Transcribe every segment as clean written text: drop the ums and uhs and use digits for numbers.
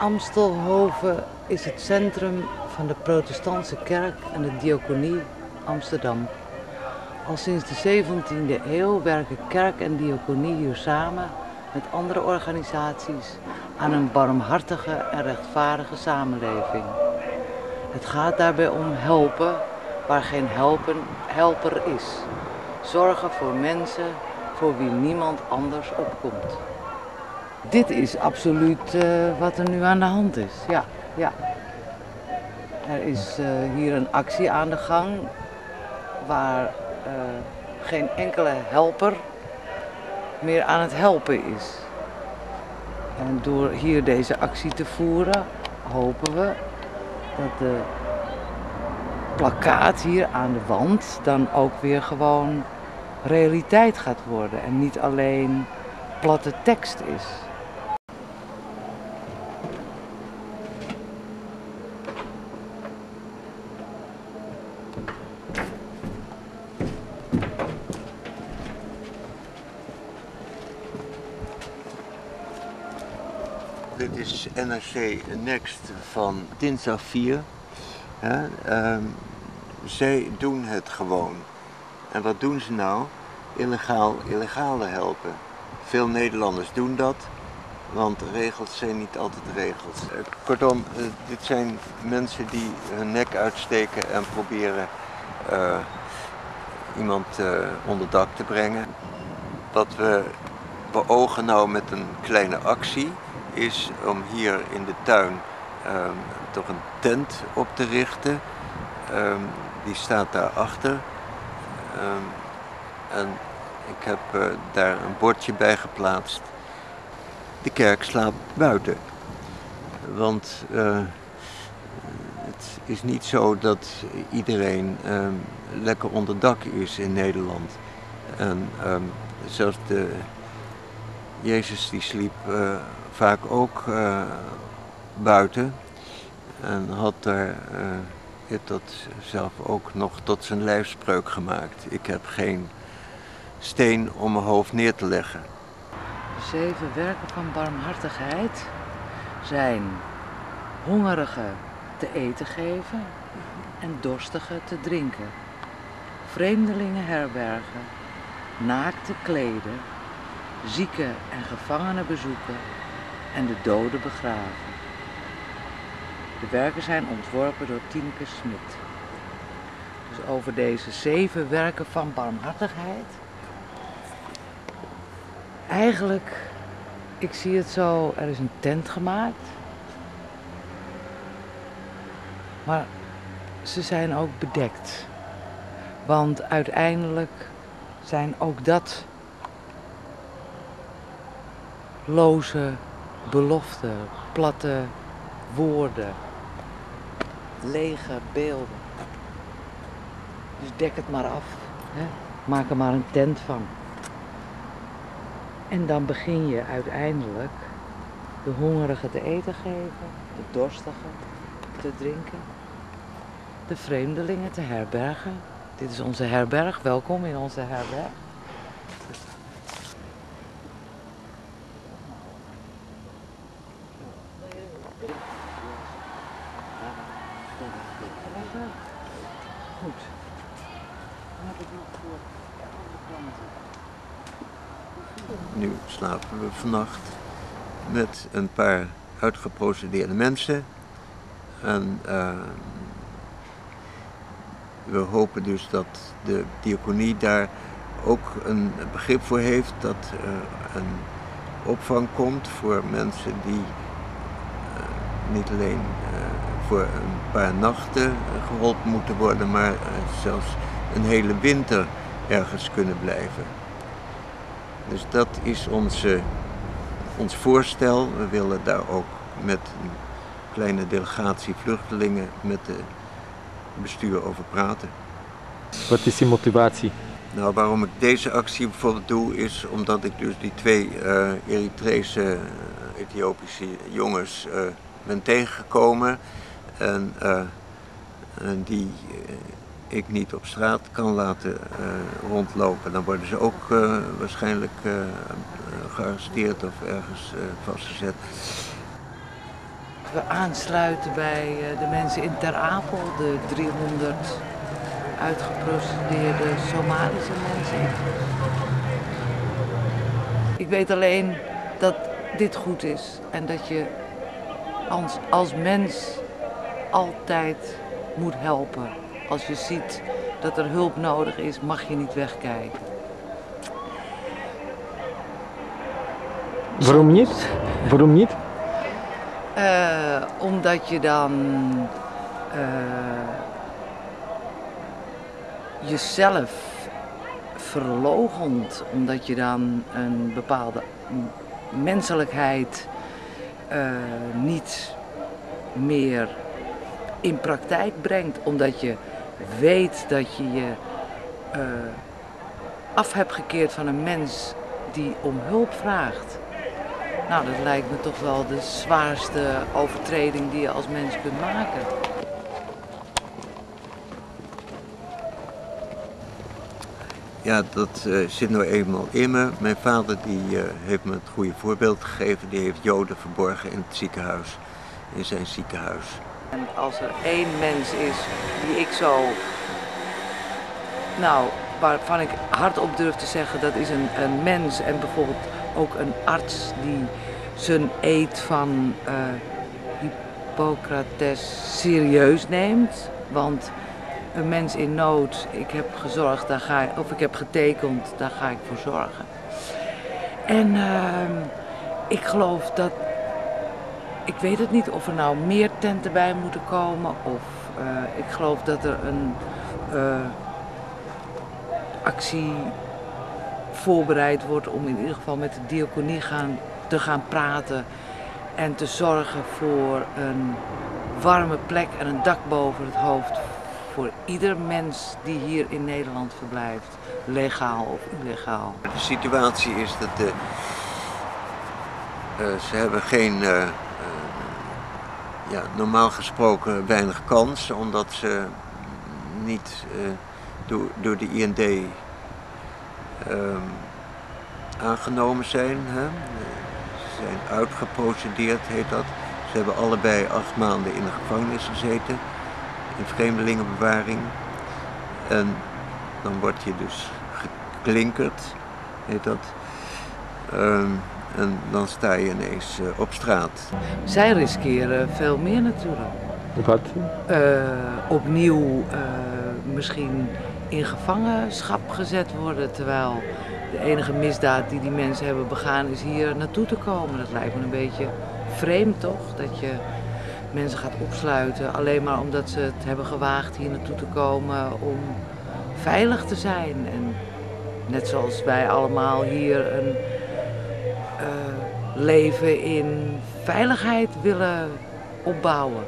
Amstelhoven is het centrum van de protestantse kerk en de diaconie Amsterdam. Al sinds de 17e eeuw werken kerk en diaconie hier samen met andere organisaties aan een barmhartige en rechtvaardige samenleving. Het gaat daarbij om helpen waar geen helper is. Zorgen voor mensen voor wie niemand anders opkomt. Dit is absoluut wat er nu aan de hand is. Ja. Er is hier een actie aan de gang waar geen enkele helper meer aan het helpen is. En door hier deze actie te voeren hopen we dat de plakkaat hier aan de wand dan ook weer gewoon realiteit gaat worden en niet alleen platte tekst is. Dit is NRC Next van dinsdag 4. Zij doen het gewoon. En wat doen ze nou? Illegale helpen. Veel Nederlanders doen dat, want regels zijn niet altijd regels. Kortom, dit zijn mensen die hun nek uitsteken en proberen iemand onder dak te brengen. Wat we beogen nou met een kleine actie is om hier in de tuin toch een tent op te richten. Die staat daarachter. En ik heb daar een bordje bij geplaatst. De kerk slaapt buiten. Want het is niet zo dat iedereen lekker onder dak is in Nederland. En zelfs Jezus die sliep vaak ook buiten en had daar dat zelf ook nog tot zijn lijfspreuk gemaakt. Ik heb geen steen om mijn hoofd neer te leggen. De 7 werken van barmhartigheid zijn hongerigen te eten geven en dorstigen te drinken, vreemdelingen herbergen, naakten kleden, zieken en gevangenen bezoeken en de doden begraven. De werken zijn ontworpen door Tineke Smit. Dus over deze 7 werken van barmhartigheid. Eigenlijk, ik zie het zo, er is een tent gemaakt. Maar ze zijn ook bedekt. Want uiteindelijk zijn ook dat loze beloften, platte woorden, lege beelden. Dus dek het maar af, hè? Maak er maar een tent van. En dan begin je uiteindelijk de hongerigen te eten geven, de dorstigen te drinken, de vreemdelingen te herbergen. Dit is onze herberg, welkom in onze herberg. Goed. Dan heb ik nog voor andere klanten. Nu slapen we vannacht met een paar uitgeprocedeerde mensen. En we hopen dus dat de diaconie daar ook een begrip voor heeft, dat een opvang komt voor mensen die niet alleen voor een paar nachten geholpen moeten worden, maar zelfs een hele winter ergens kunnen blijven. Dus dat is ons voorstel. We willen daar ook met een kleine delegatie vluchtelingen met het bestuur over praten. Wat is die motivatie? Nou, waarom ik deze actie bijvoorbeeld doe, is omdat ik dus die 2 Eritrese, Ethiopische jongens ben tegengekomen en die ik niet op straat kan laten rondlopen. Dan worden ze ook waarschijnlijk gearresteerd of ergens vastgezet. we aansluiten bij de mensen in Ter Apel, de 300 uitgeprocedeerde Somalische mensen. Ik weet alleen dat dit goed is en dat je als mens altijd moet helpen. Als je ziet dat er hulp nodig is, mag je niet wegkijken. Waarom niet? Waarom niet? Omdat je dan jezelf verloochent, omdat je dan een bepaalde menselijkheid niet meer in praktijk brengt, omdat je weet dat je je af hebt gekeerd van een mens die om hulp vraagt. Nou, dat lijkt me toch wel de zwaarste overtreding die je als mens kunt maken. Ja, dat zit nou eenmaal in me. Mijn vader die, heeft me het goede voorbeeld gegeven. Die heeft Joden verborgen in het ziekenhuis, in zijn ziekenhuis. En als er één mens is die ik zo, nou, waarvan ik hardop durf te zeggen, dat is een mens en bijvoorbeeld ook een arts die zijn eed van Hippocrates serieus neemt. Want een mens in nood, ik heb gezorgd, ik heb getekend, daar ga ik voor zorgen. En ik geloof dat, ik weet het niet of er nou meer tenten bij moeten komen of ik geloof dat er een actie voorbereid wordt om in ieder geval met de diaconie te gaan praten en te zorgen voor een warme plek en een dak boven het hoofd voor ieder mens die hier in Nederland verblijft, legaal of illegaal. De situatie is dat ze hebben geen, ja, normaal gesproken weinig kans, omdat ze niet door de IND aangenomen zijn. Hè? Ze zijn uitgeprocedeerd, heet dat. Ze hebben allebei 8 maanden in de gevangenis gezeten, in vreemdelingenbewaring. En dan word je dus geklinkerd, heet dat. En dan sta je ineens op straat. Zij riskeren veel meer natuurlijk. Wat? Opnieuw misschien in gevangenschap gezet worden, terwijl de enige misdaad die die mensen hebben begaan is hier naartoe te komen. Dat lijkt me een beetje vreemd toch, dat je mensen gaat opsluiten alleen maar omdat ze het hebben gewaagd hier naartoe te komen om veilig te zijn. En net zoals wij allemaal hier een leven in veiligheid willen opbouwen.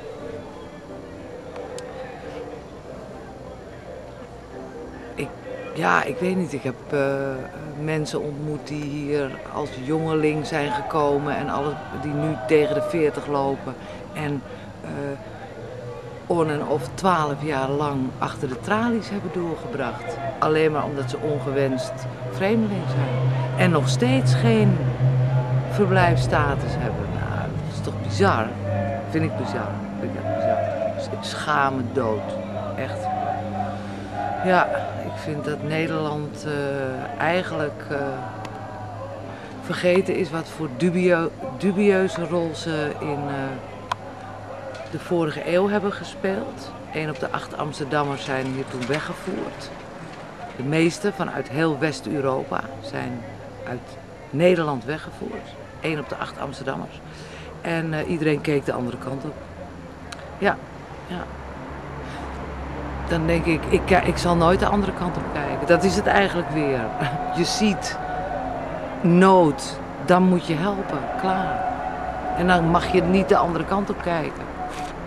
Ik weet niet. Ik heb mensen ontmoet die hier als jongeling zijn gekomen en die nu tegen de 40 lopen en on en of 12 jaar lang achter de tralies hebben doorgebracht. Alleen maar omdat ze ongewenst vreemdeling zijn. En nog steeds geen verblijfsstatus hebben. Nou, dat is toch bizar? Vind ik bizar. Vind ik echt bizar. Schaam me dood. Echt. Ja, ik vind dat Nederland eigenlijk vergeten is wat voor dubieuze rol ze in de vorige eeuw hebben gespeeld. 1 op de 8 Amsterdammers zijn hier toen weggevoerd. De meeste vanuit heel West-Europa zijn uit Nederland weggevoerd. 1 op de 8 Amsterdammers. En iedereen keek de andere kant op. Ja, ja. Dan denk ik zal nooit de andere kant op kijken. Dat is het eigenlijk weer. Je ziet nood, dan moet je helpen, klaar. En dan mag je niet de andere kant op kijken.